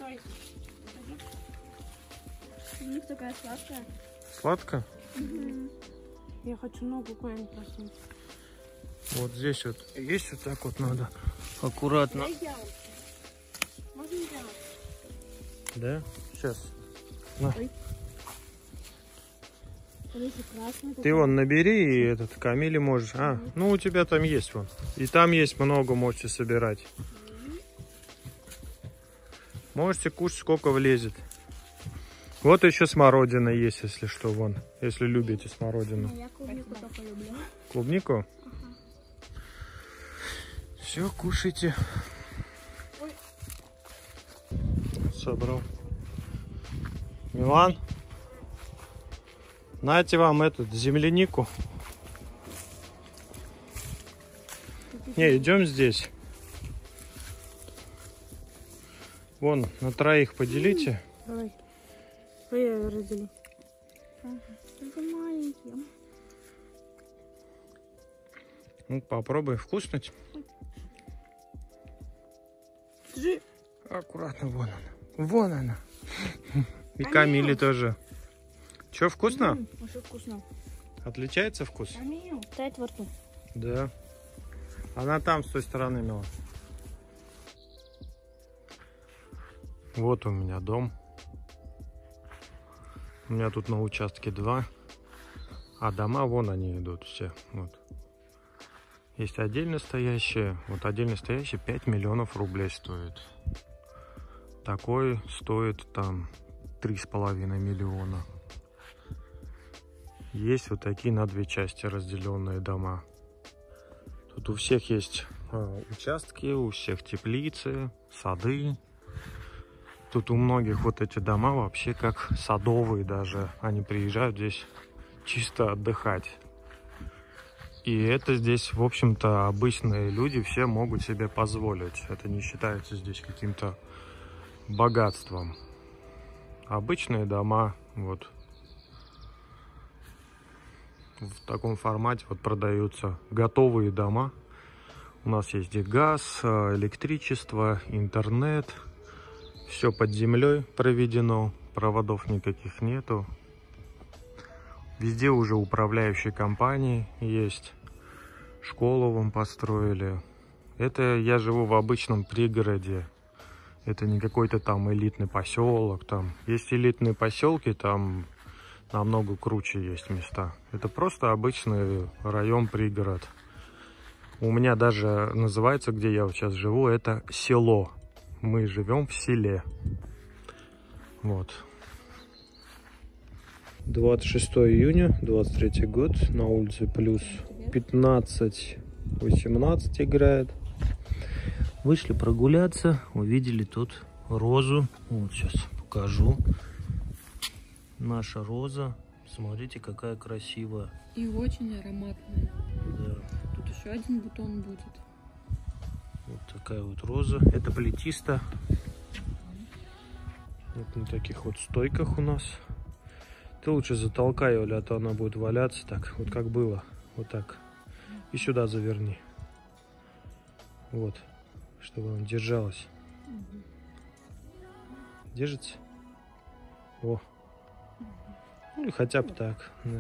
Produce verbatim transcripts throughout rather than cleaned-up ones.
Стой. У них такая сладкая. Сладко? Угу. Я хочу ногу куда-нибудь просунуть. Вот здесь вот есть, вот так вот надо аккуратно. Можно сделать? Да? Сейчас. На. Ты вон набери и этот Камиле можешь. А, ну у тебя там есть вон. И там есть много, можете собирать. Можете кушать, сколько влезет. Вот еще смородина есть, если что, вон. Если любите смородину. Я клубнику только люблю. Клубнику? Ага. Все, кушайте. Ой. Собрал. Милан, нате вам эту землянику. Не, идем здесь. Вон, на троих поделите. Давай. Я ее разделю. Ага. Только маленькие. Ну, попробуй вкуснуть. Держи. Аккуратно, вон она. Вон она. И Камиле тоже. Че, вкусно? М-м, очень вкусно. Отличается вкус? Стоять во рту. Да. Она там, с той стороны, Мила. Вот у меня дом. У меня тут на участке два. А дома, вон они идут все. Вот. Есть отдельно стоящие. Вот отдельно стоящие пять миллионов рублей стоит. Такой стоит там три с половиной миллиона. Есть вот такие на две части разделенные дома. Тут у всех есть э, участки, у всех теплицы, сады. Тут у многих вот эти дома вообще как садовые даже. Они приезжают здесь чисто отдыхать. И это здесь, в общем-то, обычные люди все могут себе позволить. Это не считается здесь каким-то богатством. Обычные дома вот в таком формате вот продаются готовые дома. У нас есть и газ, электричество, интернет. Все под землей проведено, проводов никаких нету. Везде уже управляющие компании есть. Школу вам построили. Это я живу в обычном пригороде. Это не какой-то там элитный поселок. Там есть элитные поселки, там намного круче есть места. Это просто обычный район, пригород. У меня даже называется, где я вот сейчас живу, это село. Мы живем в селе. Вот. двадцать шестое июня, двадцать третий год. На улице плюс пятнадцать восемнадцать играет. Вышли прогуляться. Увидели тут розу. Вот сейчас покажу. Наша роза. Смотрите, какая красивая. И очень ароматная. Да. Тут еще один бутон будет. Вот такая вот роза. Это плетиста. Вот на таких вот стойках у нас. Ты лучше затолкай ее, а то она будет валяться так, вот как было. Вот так. И сюда заверни. Вот. Чтобы она держалась. Угу. Держится? О. Ну, или хотя бы так. Да.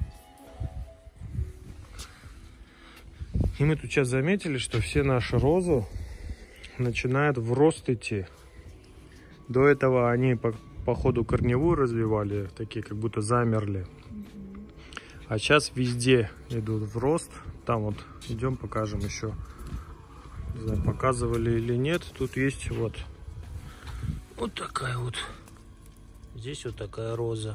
И мы тут сейчас заметили, что все наши розы начинают в рост идти. До этого они по, по ходу корневую развивали, такие как будто замерли. А сейчас везде идут в рост. Там вот идем, покажем еще. Не знаю, показывали или нет. Тут есть вот вот такая вот. Здесь вот такая роза.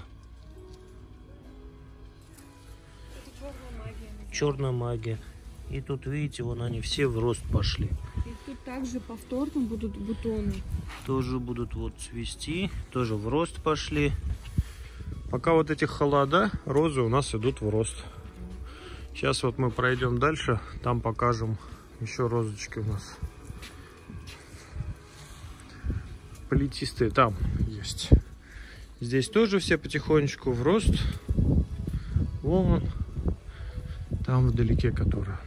Черная магия. Черная магия. И тут, видите, вон они все в рост пошли. И тут также повторно будут бутоны. Тоже будут вот цвести. Тоже в рост пошли. Пока вот эти холода, розы у нас идут в рост. Сейчас вот мы пройдем дальше. Там покажем еще розочки у нас. Плетистые там есть. Здесь тоже все потихонечку в рост. Вон. Там вдалеке которая.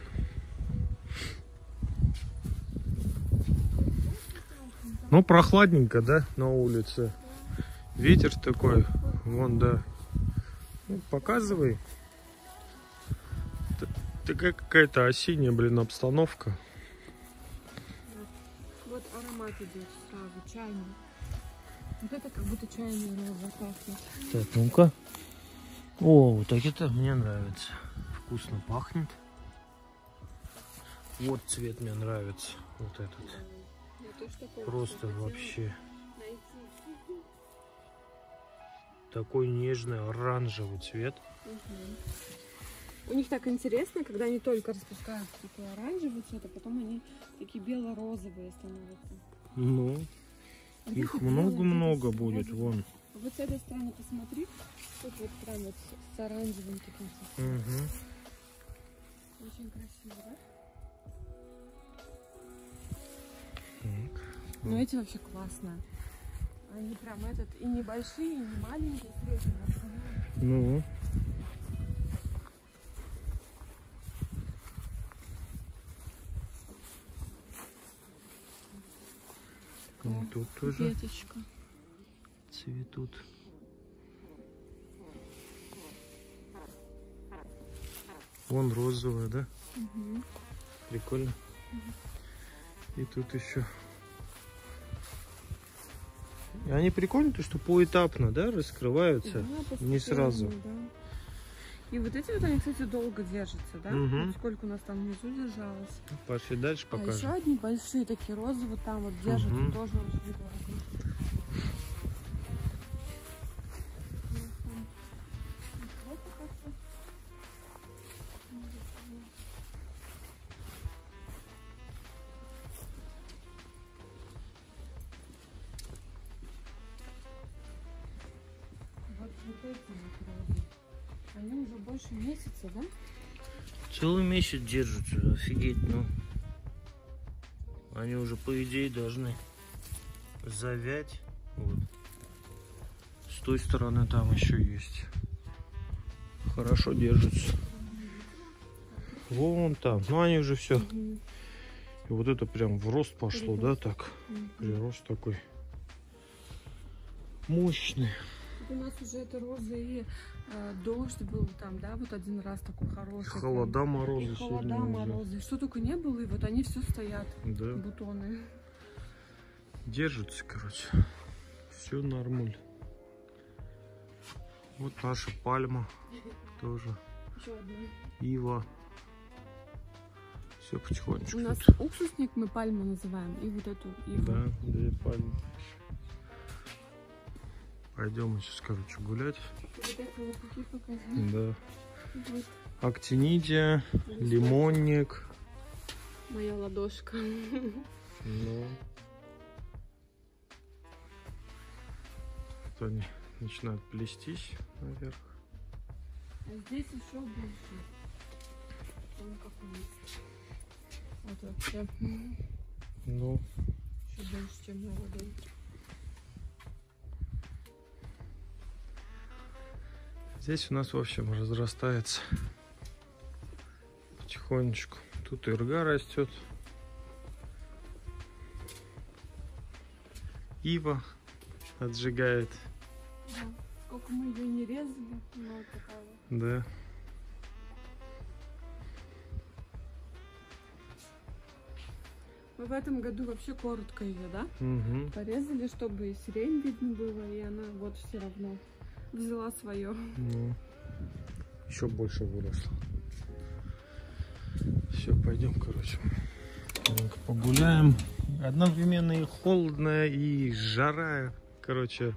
Ну, прохладненько, да, на улице. Ветер такой, вон, да. Ну, показывай. Такая какая-то осенняя, блин, обстановка. Вот аромат идет сразу, чайный. Вот это как будто чайная роза пахнет. Так, ну-ка. О, вот так это мне нравится. Вкусно пахнет. Вот цвет мне нравится. Вот этот. Просто вообще. Такой нежный оранжевый цвет. Угу. У них так интересно, когда они только распускают такой оранжевый цвет, а потом они такие бело-розовые становятся. Ну, а их много-много будет, вон. Вот с этой стороны посмотри, тут вот прям вот с оранжевым таким цветом. Угу. Очень красиво, да? Так. Ну эти вообще классно. Они прям этот и небольшие, и не маленькие, средние. Ну. Вот тут тоже веточка. Цветут. Вон розовая, да? Угу. Прикольно. Угу. И тут еще. И они прикольные, то что поэтапно, да, раскрываются, да, не сразу. Да. И вот эти вот они, кстати, долго держатся, да? Угу. Вот сколько у нас там внизу держалось. Пошли дальше покажем. А еще одни большие такие розовые там вот держатся, угу. Тоже очень классно. Они уже больше месяца, да? Целый месяц держатся, офигеть, ну. Они уже, по идее, должны завять. Вот. С той стороны там еще есть. Хорошо держатся. Вон там. Ну, они уже все. Угу. И вот это прям в рост пошло, прирост. Да, так? Угу. Прирост такой мощный. У нас уже это роза и э, дождь был там, да, вот один раз такой хороший. Холода, морозы. Холода, морозы. Что только не было, и вот они все стоят, да. Бутоны. Держатся, короче. Все нормуль. Вот наша пальма тоже. Еще одна. Ива. Все потихонечку. У нас уксусник мы пальму называем, и вот эту иву. Да, две пальмы. Пойдем сейчас, короче, гулять. Да. Вот. Актинидия, лимонник. Моя ладошка. Ну. Вот они начинают плестись наверх. А здесь еще больше. Вот вообще. Ну. Еще больше, чем на ладони. Здесь у нас, в общем, разрастается потихонечку. Тут ирга растет. Ива отжигает. Да. Сколько мы ее не резали, но вот такая вот. Да. Мы в этом году вообще коротко ее, да? Угу. Порезали, чтобы и сирень видно было, и она вот все равно взяла свое. Ну, еще больше выросла. Все, пойдем, короче. Погуляем. Одновременно и холодно, и жара. Короче,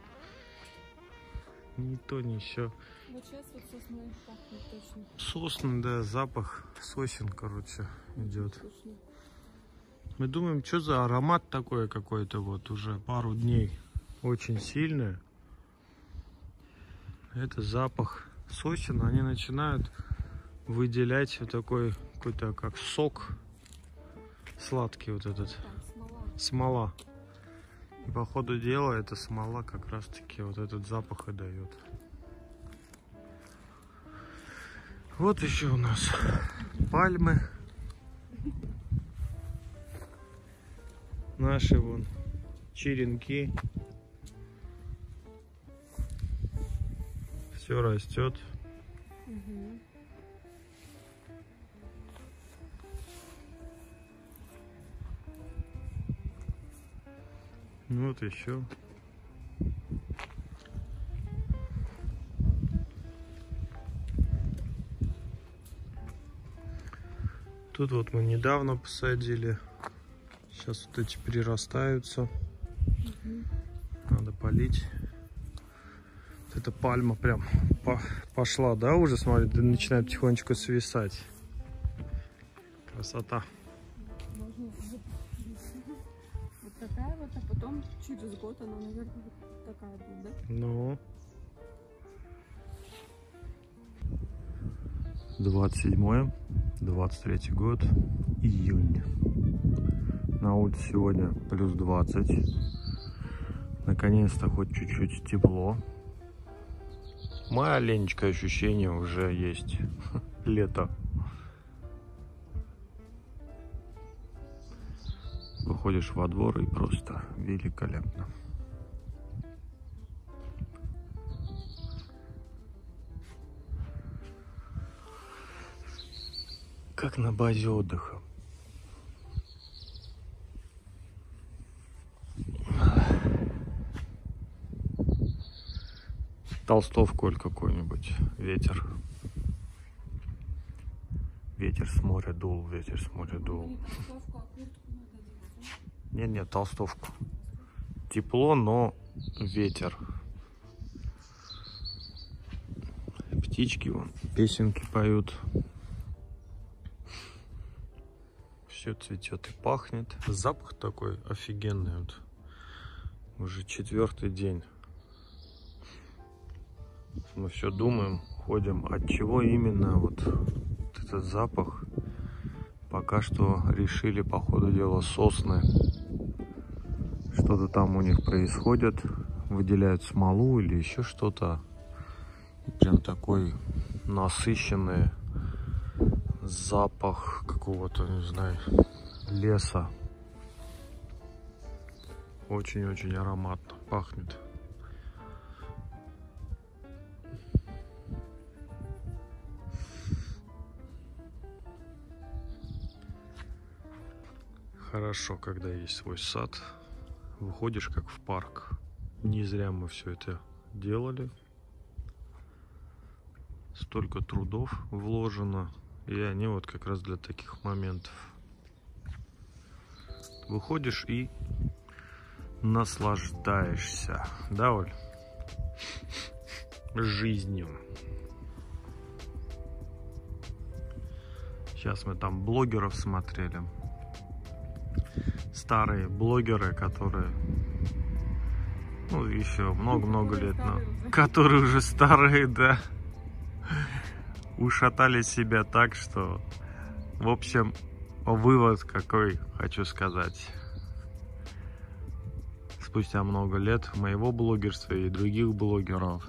ни то, ни еще. Вот сейчас вот сосной пахнет точно. Сосны, да, запах сосен, короче, идет. Вкусно. Мы думаем, что за аромат такой какой-то вот уже пару дней. Очень сильный. Это запах сосен. Они начинают выделять вот такой какой-то как сок сладкий вот этот. Да, смола. Смола. И по ходу дела эта смола как раз таки вот этот запах и дает. Вот еще у нас пальмы. Наши вон черенки. Все растет. Угу. Ну вот еще. Тут вот мы недавно посадили. Сейчас вот эти перерастаются. Угу. Надо полить. Вот эта пальма прям по пошла, да, уже, смотри, начинает потихонечку свисать. Красота. Можно вот, вот такая вот, а потом через год она, наверное, вот такая будет, да? Ну. двадцать седьмое двадцать третий год, июнь. На улице сегодня плюс двадцать. Наконец-то хоть чуть-чуть тепло. Маленечкое ощущение уже есть. Лето. Выходишь во двор и просто великолепно. Как на базе отдыха. Толстовку или какой-нибудь ветер. Ветер с моря дул, ветер с моря дул. Нет, нет, толстовку. Тепло, но ветер. Птички вон, песенки поют. Все цветет и пахнет. Запах такой офигенный. Вот. Уже четвертый день. Мы все думаем, ходим, от чего именно вот этот запах. Пока что решили, по ходу дела, сосны. Что-то там у них происходит. Выделяют смолу или еще что-то. Прям такой насыщенный запах какого-то, не знаю, леса. Очень-очень ароматно пахнет. Хорошо, когда есть свой сад. Выходишь как в парк. Не зря мы все это делали. Столько трудов вложено. И они вот как раз для таких моментов. Выходишь и наслаждаешься. Да, Оль? Жизнью. Сейчас мы там блогеров смотрели. Старые блогеры, которые, ну, еще много-много лет, но которые уже старые, да, ушатали себя так, что, в общем, вывод какой хочу сказать. Спустя много лет моего блогерства и других блогеров,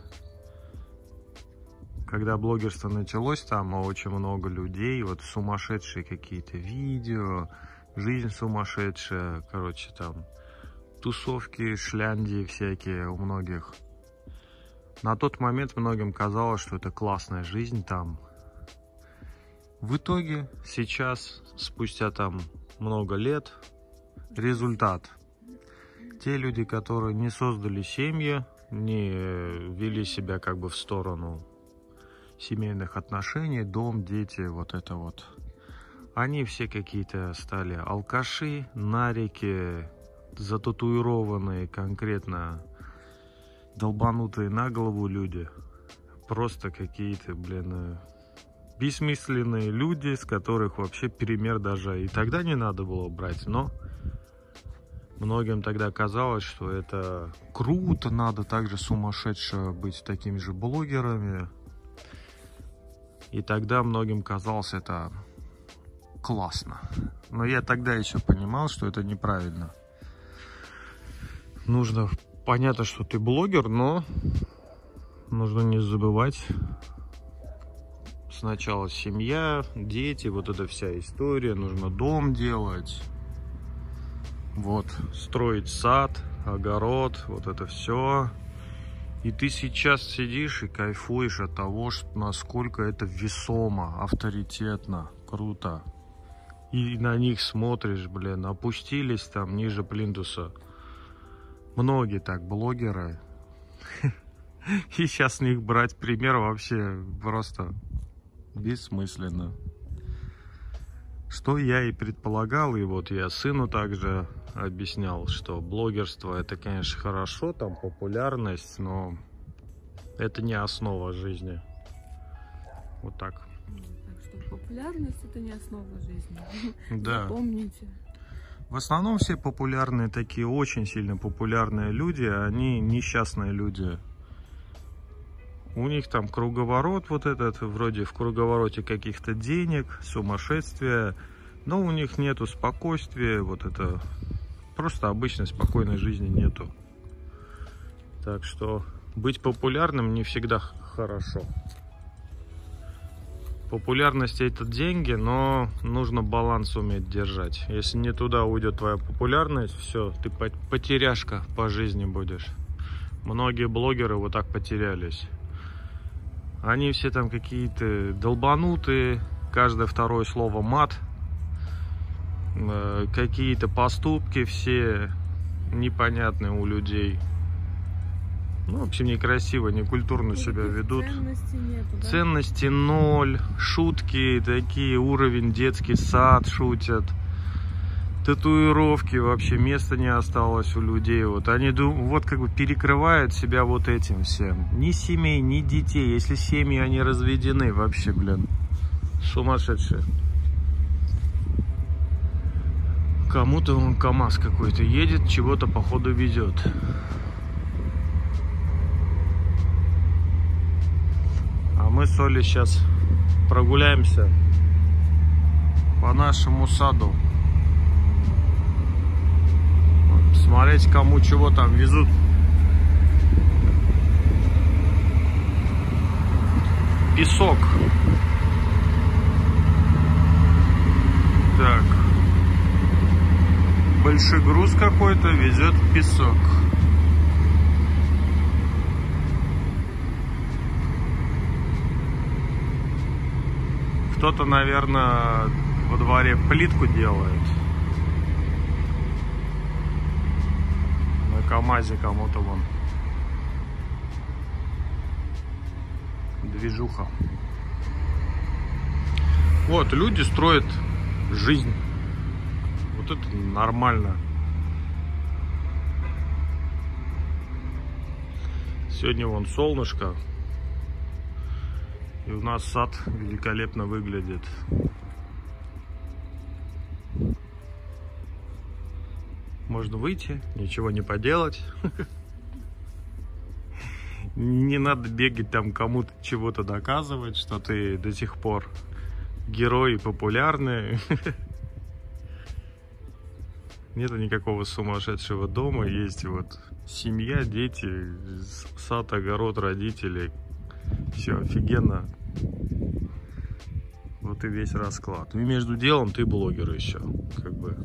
когда блогерство началось, там очень много людей, вот сумасшедшие какие-то видео, жизнь сумасшедшая, короче, там тусовки, шляндии всякие у многих. На тот момент многим казалось, что это классная жизнь там. В итоге сейчас, спустя там много лет, результат. Те люди, которые не создали семьи, не вели себя как бы в сторону семейных отношений, дом, дети, вот это вот. Они все какие-то стали алкаши, нарики, зататуированные конкретно, долбанутые на голову люди. Просто какие-то, блин, бессмысленные люди, с которых вообще пример даже и тогда не надо было брать. Но многим тогда казалось, что это круто, надо также сумасшедше быть такими же блогерами. И тогда многим казалось это классно. Но я тогда еще понимал, что это неправильно. Нужно, понятно, что ты блогер, но нужно не забывать сначала семья, дети, вот эта вся история. Нужно дом делать, вот, строить сад, огород, вот это все. И ты сейчас сидишь и кайфуешь от того, что насколько это весомо, авторитетно, круто. И на них смотришь, блин, опустились там ниже плинтуса. Многие так, блогеры. И сейчас с них брать пример вообще просто бессмысленно. Что я и предполагал, и вот я сыну также объяснял, что блогерство это, конечно, хорошо, там популярность, но это не основа жизни. Вот так. Так что популярность это не основа жизни. Да. Запомните. В основном все популярные, такие очень сильно популярные люди, они несчастные люди. У них там круговорот вот этот, вроде в круговороте каких-то денег, сумасшествия, но у них нету спокойствия, вот это просто обычной спокойной жизни нету. Так что быть популярным не всегда хорошо. Популярность это деньги, но нужно баланс уметь держать. Если не туда уйдет твоя популярность, все, ты потеряшка по жизни будешь. Многие блогеры вот так потерялись. Они все там какие-то долбанутые, каждое второе слово мат, какие-то поступки все непонятные у людей. Ну, в общем, некрасиво, некультурно себя ведут. Ценности нету, да? Ценности ноль, шутки такие, уровень детский сад шутят. Татуировки вообще, места не осталось у людей. Вот они вот как бы перекрывают себя вот этим всем. Ни семей, ни детей. Если семьи, они разведены вообще, блин. Сумасшедшие. Кому-то он КамАЗ какой-то едет, чего-то походу везет. А мы с Олей сейчас прогуляемся по нашему саду. Смотреть, кому чего там везут. Песок. Так. Большой груз какой-то везет песок. Кто-то, наверное, во дворе плитку делает. На КамАЗе кому-то вон. Движуха. Вот, люди строят жизнь. Вот это нормально. Сегодня вон солнышко. И у нас сад великолепно выглядит. Можно выйти, ничего не поделать. Не надо бегать там кому-то чего-то доказывать, что ты до сих пор герой и популярный. Нету никакого сумасшедшего дома. Есть вот семья, дети, сад, огород, родители. Все офигенно. Вот и весь расклад. И между делом ты блогер еще, как бы.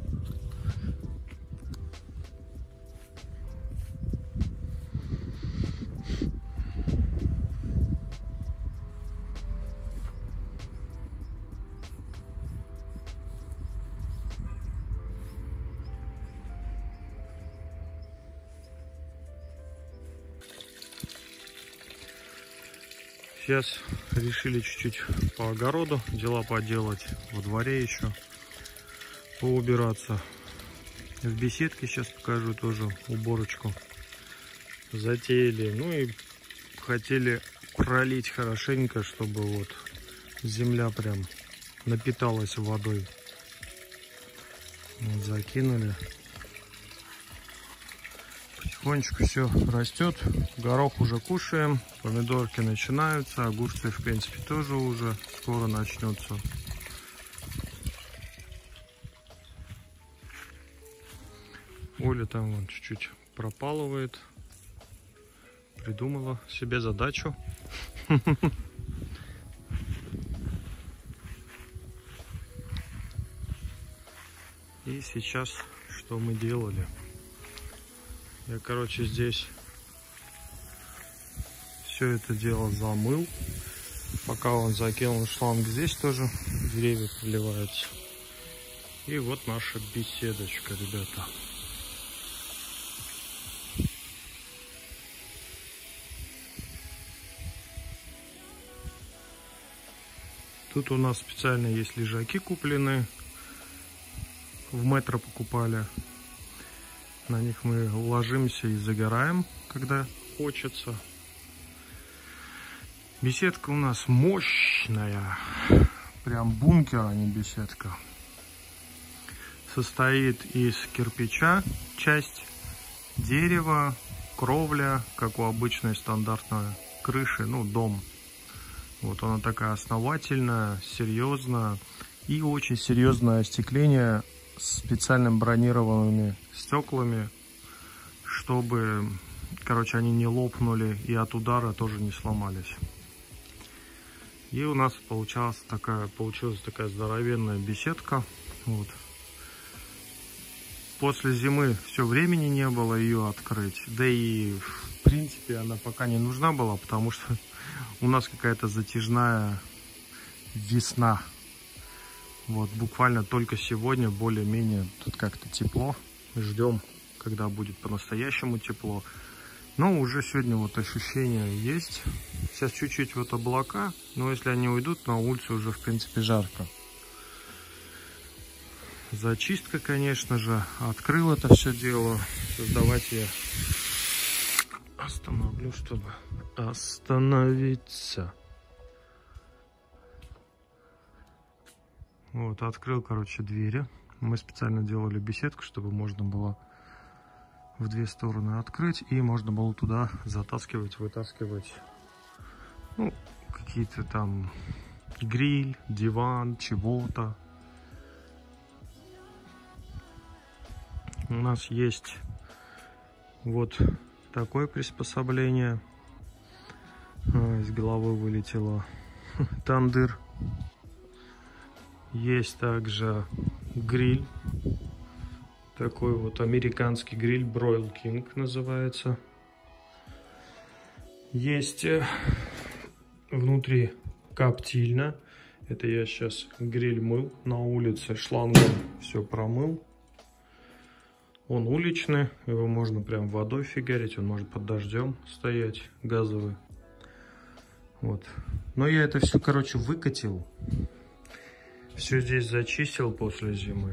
Сейчас решили чуть-чуть по огороду дела поделать, во дворе еще поубираться. В беседке сейчас покажу тоже уборочку. Затеяли, ну и хотели пролить хорошенько, чтобы вот земля прям напиталась водой. Вот закинули. Потихонечку все растет. Горох уже кушаем. Помидорки начинаются. Огурцы, в принципе, тоже уже скоро начнется. Оля там вон чуть-чуть пропалывает. Придумала себе задачу. И сейчас что мы делали? Я, короче, здесь все это дело замыл. Пока он закинул шланг, здесь тоже деревья проливаются. И вот наша беседочка, ребята. Тут у нас специально есть лежаки куплены. В метро покупали. На них мы ложимся и загораем, когда хочется. Беседка у нас мощная. Прям бункер, а не беседка. Состоит из кирпича, часть, дерева, кровля, как у обычной стандартной крыши, ну, дом. Вот она такая основательная, серьезная. И очень серьезное остекление с специальными бронированными стеклами, чтобы, короче, они не лопнули и от удара тоже не сломались. И у нас получалась такая, получилась такая здоровенная беседка. Вот. После зимы все времени не было ее открыть. Да и в принципе она пока не нужна была, потому что у нас какая-то затяжная весна. Вот буквально только сегодня более-менее тут как-то тепло. Ждем, когда будет по-настоящему тепло. Но уже сегодня вот ощущение есть. Сейчас чуть-чуть вот облака, но если они уйдут, на улице уже в принципе жарко. Зачистка, конечно же, открыл это все дело. Давайте я остановлю, чтобы остановиться. Вот, открыл, короче, двери. Мы специально делали беседку, чтобы можно было в две стороны открыть. И можно было туда затаскивать, вытаскивать, ну, какие-то там гриль, диван, чего-то. У нас есть вот такое приспособление. А, из головы вылетело. Тандыр. Есть также гриль. Такой вот американский гриль. Broil King называется. Есть внутри коптильня. Это я сейчас гриль мыл на улице. Шлангом все промыл. Он уличный. Его можно прям водой фигарить. Он может под дождем стоять. Газовый. Вот. Но я это все, короче, выкатил. Все здесь зачистил после зимы.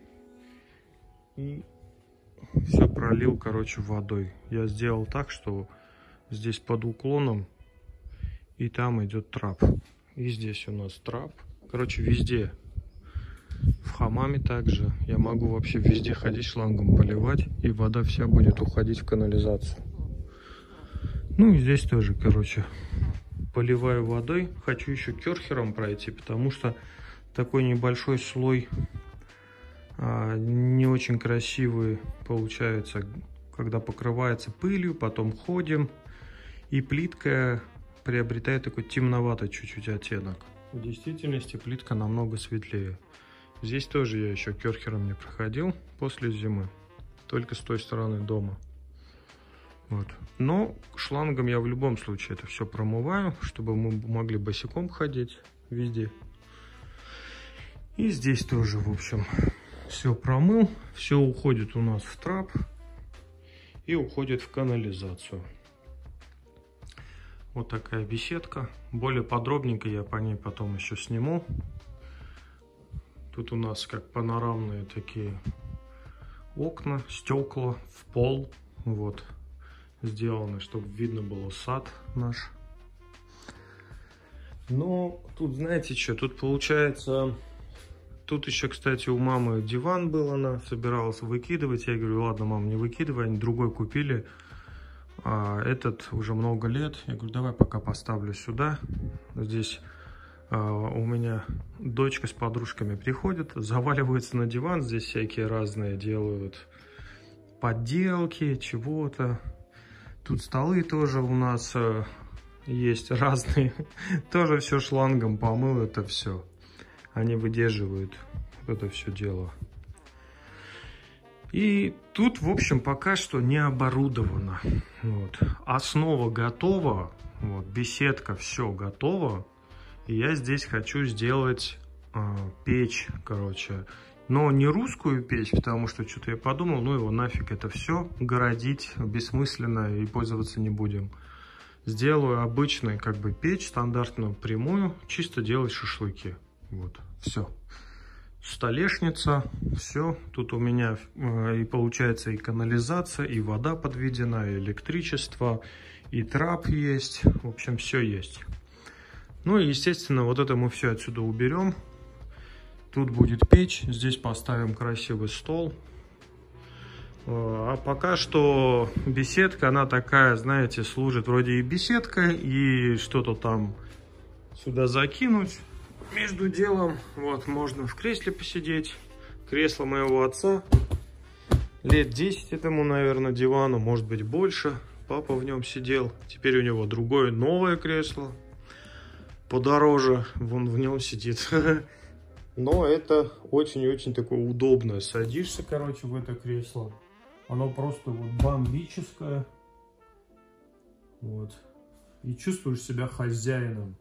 И все пролил, короче, водой. Я сделал так, что здесь под уклоном. И там идет трап. И здесь у нас трап. Короче, везде. В хамаме также. Я могу вообще везде ходить, шлангом поливать. И вода вся будет уходить в канализацию. Ну и здесь тоже, короче, поливаю водой. Хочу еще керхером пройти, потому что такой небольшой слой а, не очень красивый получается, когда покрывается пылью, потом ходим, и плитка приобретает такой темноватый чуть-чуть оттенок. В действительности плитка намного светлее. Здесь тоже я еще керхером не проходил после зимы, только с той стороны дома. Вот. Но шлангом я в любом случае это все промываю, чтобы мы могли босиком ходить везде. И здесь тоже, в общем, все промыл, все уходит у нас в трап и уходит в канализацию. Вот такая беседка. Более подробненько я по ней потом еще сниму. Тут у нас как панорамные такие окна, стекла в пол. Вот. Сделаны, чтобы видно было сад наш. Но тут, знаете что, тут получается... Тут еще, кстати, у мамы диван был, она собиралась выкидывать. Я говорю, ладно, мам, не выкидывай, они другой купили. А этот уже много лет. Я говорю, давай пока поставлю сюда. Здесь а, у меня дочка с подружками приходит, заваливается на диван. Здесь всякие разные делают подделки, чего-то. Тут столы тоже у нас а, есть разные. Тоже все шлангом помыл, это все. Они выдерживают это все дело. И тут, в общем, пока что не оборудовано. Вот. Основа готова, вот, беседка, все готово. И я здесь хочу сделать э, печь, короче. Но не русскую печь, потому что что-то я подумал, ну его нафиг это все городить бессмысленно и пользоваться не будем. Сделаю обычную как бы печь, стандартную, прямую, чисто делать шашлыки. Вот, все. Столешница, все. Тут у меня э, и получается и канализация, и вода подведена, и электричество, и трап есть. В общем, все есть. Ну и, естественно, вот это мы все отсюда уберем. Тут будет печь, здесь поставим красивый стол. А пока что беседка, она такая, знаете, служит вроде и беседкой, и что-то там сюда закинуть. Между делом, вот, можно в кресле посидеть. Кресло моего отца. Лет десять этому, наверное, дивану, может быть, больше. Папа в нем сидел. Теперь у него другое, новое кресло. Подороже, вон в нем сидит. Но это очень-очень такое удобное. Садишься, короче, в это кресло. Оно просто вот бомбическое. Вот. И чувствуешь себя хозяином.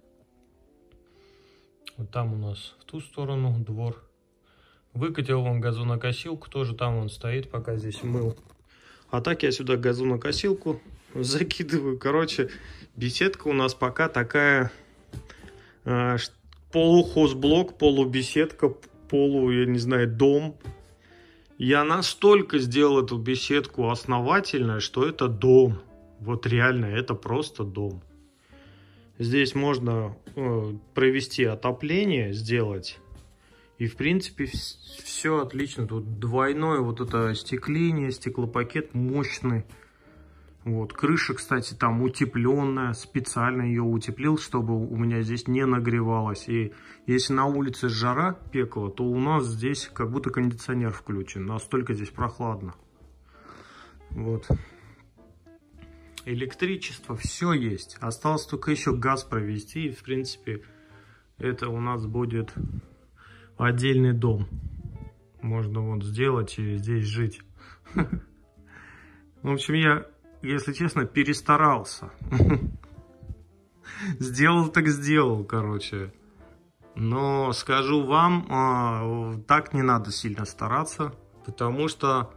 Вот там у нас в ту сторону двор. Выкатил вон газонокосилку. Тоже там он стоит, пока здесь мыл. А так я сюда газонокосилку закидываю. Короче, беседка у нас пока такая... Э, полухозблок, полубеседка, полу, я не знаю, дом. Я настолько сделал эту беседку основательной, что это дом. Вот реально, это просто дом. Здесь можно э, провести отопление, сделать. И, в принципе, все отлично. Тут двойное вот это остекление, стеклопакет мощный. Вот, крыша, кстати, там утепленная, специально ее утеплил, чтобы у меня здесь не нагревалось. И если на улице жара, пекло, то у нас здесь как будто кондиционер включен, настолько здесь прохладно. Вот. Электричество, все есть. Осталось только еще газ провести, и, в принципе, это у нас будет отдельный дом. Можно вот сделать и здесь жить. В общем, я... Если честно, перестарался. Сделал так сделал, короче. Но скажу вам, так не надо сильно стараться. Потому что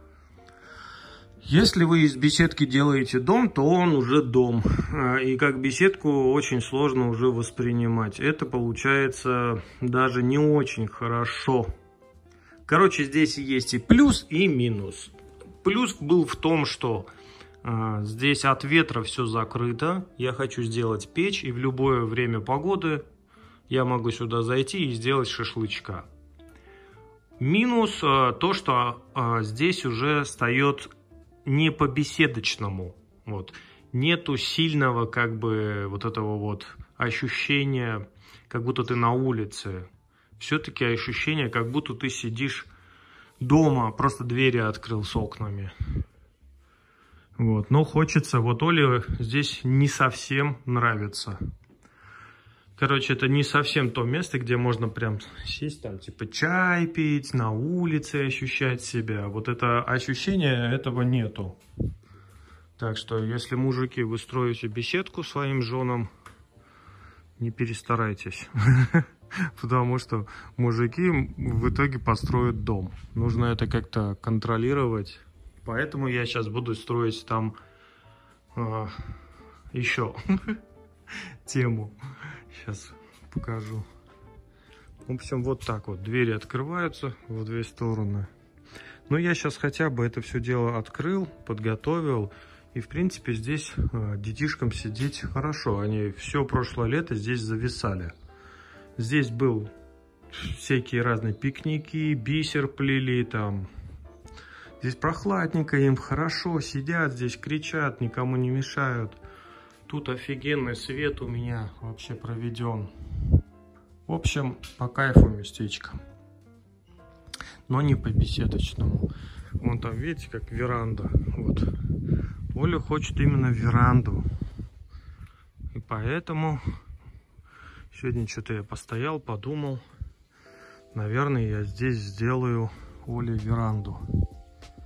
если вы из беседки делаете дом, то он уже дом. И как беседку очень сложно уже воспринимать. Это получается даже не очень хорошо. Короче, здесь есть и плюс, и минус. Плюс был в том, что... Здесь от ветра все закрыто. Я хочу сделать печь, и в любое время погоды я могу сюда зайти и сделать шашлычка. Минус то, что здесь уже встает не по беседочному. Вот. Нету сильного как бы вот этого вот ощущения, как будто ты на улице. Все-таки ощущение, как будто ты сидишь дома, просто двери открыл с окнами. Вот, но хочется, вот Оле здесь не совсем нравится. Короче, это не совсем то место, где можно прям сесть, там, типа, чай пить, на улице ощущать себя. Вот это ощущение, этого нету. Так что, если, мужики, вы строите беседку своим женам, не перестарайтесь. Потому что мужики в итоге построят дом. Нужно это как-то контролировать. Поэтому я сейчас буду строить там э, еще тему. Сейчас покажу. В общем, вот так вот. Двери открываются в две стороны. Но я сейчас хотя бы это все дело открыл, подготовил. И, в принципе, здесь э, детишкам сидеть хорошо. Они все прошлое лето здесь зависали. Здесь был всякие разные пикники, бисер плели там. Здесь прохладненько, им хорошо, сидят здесь, кричат, никому не мешают. Тут офигенный свет у меня вообще проведен. В общем, по кайфу местечко. Но не по беседочному. Вон там, видите, как веранда. Вот. Оля хочет именно веранду. И поэтому сегодня что-то я постоял, подумал. Наверное, я здесь сделаю Оле веранду.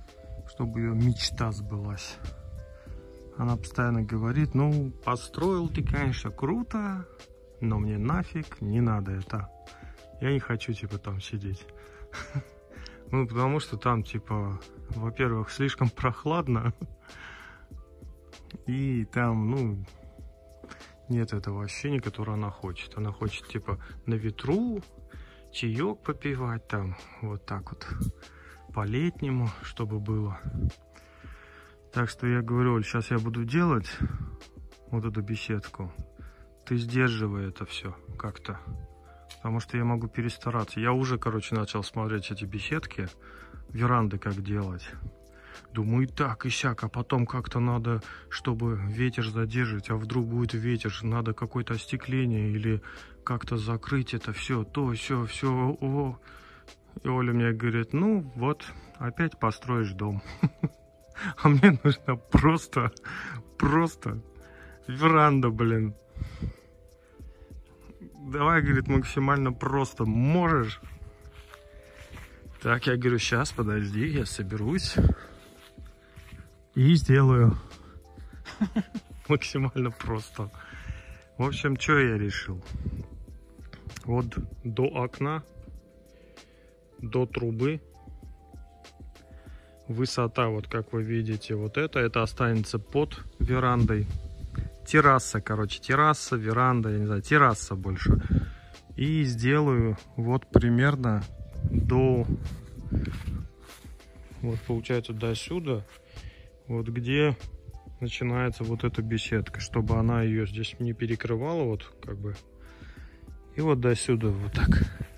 чтобы ее мечта сбылась. Она постоянно говорит: ну, построил ты, конечно, круто, но мне нафиг не надо это. Я не хочу, типа, там сидеть. Ну, потому что там, типа, во-первых, слишком прохладно. И там, ну, нет этого ощущения, которое она хочет. Она хочет, типа, на ветру чаек попивать там, вот так вот, по-летнему, чтобы было. Так что я говорю: Оль, сейчас я буду делать вот эту беседку. Ты сдерживай это все как-то. Потому что я могу перестараться. Я уже, короче, начал смотреть эти беседки, веранды как делать. Думаю, и так, и сяк, а потом как-то надо, чтобы ветер задерживать, а вдруг будет ветер, надо какое-то остекление или как-то закрыть это все, то, все, все, о. И Оля мне говорит: ну вот, опять построишь дом. А мне нужно просто, просто веранда, блин. Давай, говорит, максимально просто. Можешь? Так, я говорю: сейчас, подожди, я соберусь и сделаю. Максимально просто. В общем, что я решил? Вот до окна, до трубы высота, вот как вы видите, вот это, это останется под верандой. Терраса, короче, терраса, веранда, я не знаю, терраса больше. И сделаю вот примерно до, вот получается до сюда, вот где начинается вот эта беседка, чтобы она ее здесь не перекрывала, вот как бы. И вот до сюда, вот так.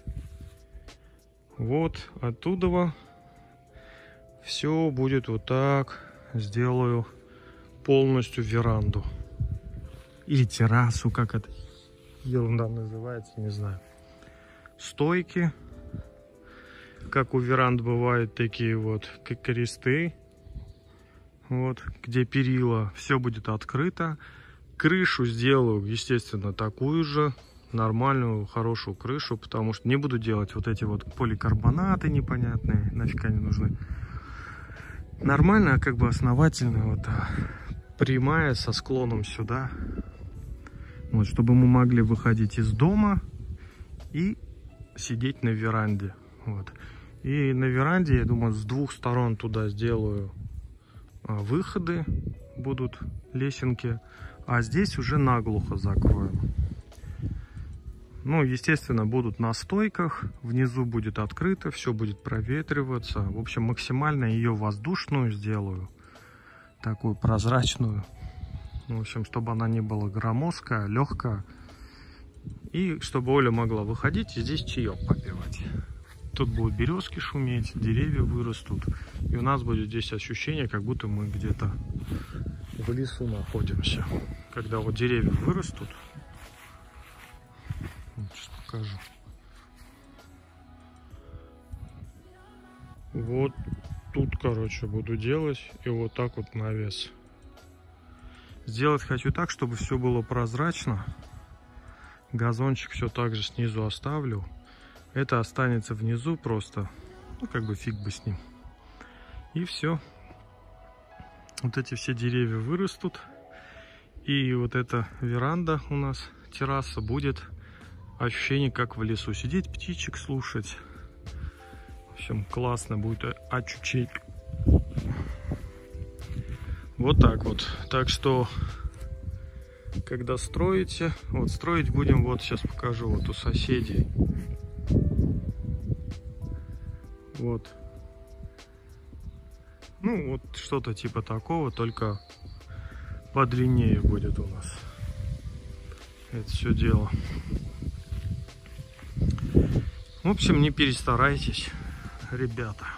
Вот оттуда все будет вот так. Сделаю полностью веранду. Или террасу, как это ерунда называется, не знаю. Стойки, как у веранд бывают такие вот, как кресты. Вот, где перила, все будет открыто. Крышу сделаю, естественно, такую же, нормальную, хорошую крышу, потому что не буду делать вот эти вот поликарбонаты непонятные, нафиг они нужны. Нормально, как бы основательная, вот прямая, со склоном сюда. Вот, чтобы мы могли выходить из дома и сидеть на веранде. Вот. И на веранде, я думаю, с двух сторон туда сделаю выходы, будут лесенки, а здесь уже наглухо закроем. Ну, естественно, будут на стойках, внизу будет открыто, все будет проветриваться. В общем, максимально ее воздушную сделаю, такую прозрачную. В общем, чтобы она не была громоздкая, легкая. И чтобы Оля могла выходить и здесь чаек попивать. Тут будут березки шуметь, деревья вырастут. И у нас будет здесь ощущение, как будто мы где-то в лесу находимся. Когда вот деревья вырастут. Вот, сейчас покажу. Вот тут, короче, буду делать. И вот так вот навес. Сделать хочу так, чтобы все было прозрачно. Газончик все так же снизу оставлю. Это останется внизу просто. Ну, как бы фиг бы с ним. И все. Вот эти все деревья вырастут. И вот эта веранда у нас, терраса, будет ощущение, как в лесу. Сидеть, птичек слушать. В общем, классно будет ощущение. Вот так вот. Так что, когда строите, вот строить будем, вот сейчас покажу, вот у соседей. Вот. Ну, вот что-то типа такого, только подлиннее будет у нас это все дело. В общем, не перестарайтесь, ребята.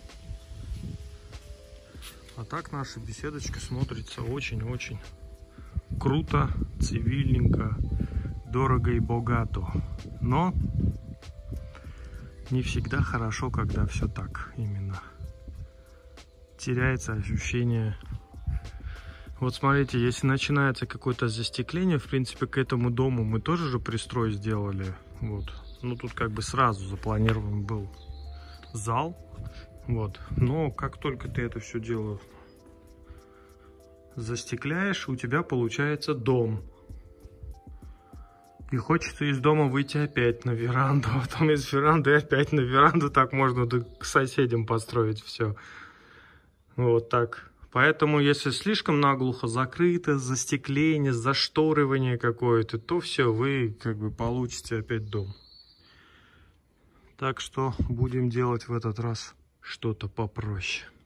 А так наша беседочка смотрится очень-очень круто, цивильненько, дорого и богато. Но не всегда хорошо, когда все так именно. Теряется ощущение. Вот смотрите, если начинается какое-то застекление, в принципе, к этому дому мы тоже же пристрой сделали. Вот. Ну, тут как бы сразу запланирован был зал. Вот. Но как только ты это все дело застекляешь, у тебя получается дом. И хочется из дома выйти опять на веранду, а потом из веранды опять на веранду. Так можно к соседям построить все. Вот так. Поэтому, если слишком наглухо закрыто, застекление, зашторывание какое-то, то все, вы как бы получите опять дом. Так что будем делать в этот раз что-то попроще.